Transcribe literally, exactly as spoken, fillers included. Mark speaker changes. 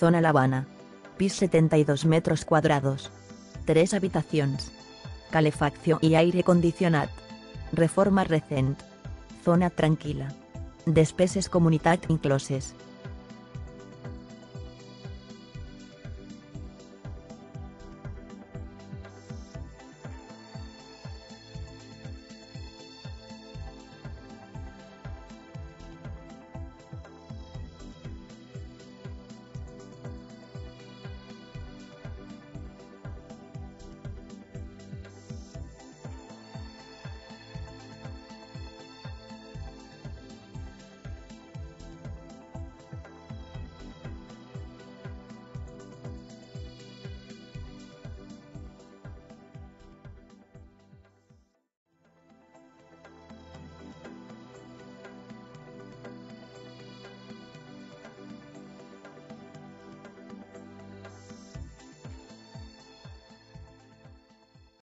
Speaker 1: Zona L'Havana. Pis setanta-dos metres quadrados. Tres habitacions. Calefacció i aire condicionat. Reforma recent. Zona tranquil·la. Despeses comunitat incloses.